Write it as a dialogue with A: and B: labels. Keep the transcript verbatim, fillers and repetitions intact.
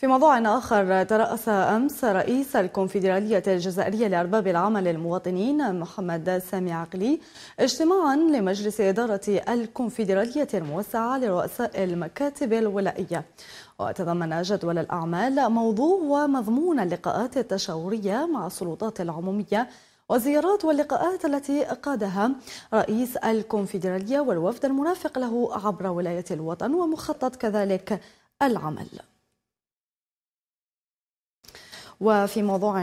A: في موضوع آخر، ترأس أمس رئيس الكونفدرالية الجزائرية لأرباب العمل المواطنين محمد سامي عقلي اجتماعا لمجلس إدارة الكونفدرالية الموسعة لرؤساء المكاتب الولائية، وتضمن جدول الأعمال موضوع ومضمون اللقاءات التشاورية مع السلطات العمومية والزيارات واللقاءات التي قادها رئيس الكونفدرالية والوفد المرافق له عبر ولاية الوطن، ومخطط كذلك العمل. وفي موضوع